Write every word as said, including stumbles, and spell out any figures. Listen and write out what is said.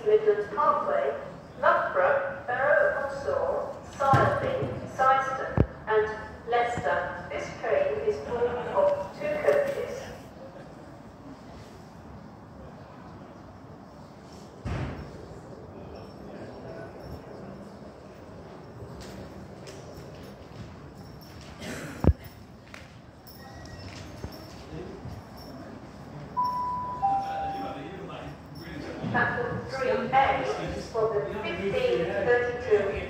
East Midlands Parkway, Loughborough, Barrow-on-Soar, Sileby, Syston and Leicester. This train is full of two coaches. Platform three A for the fifteen thirty-two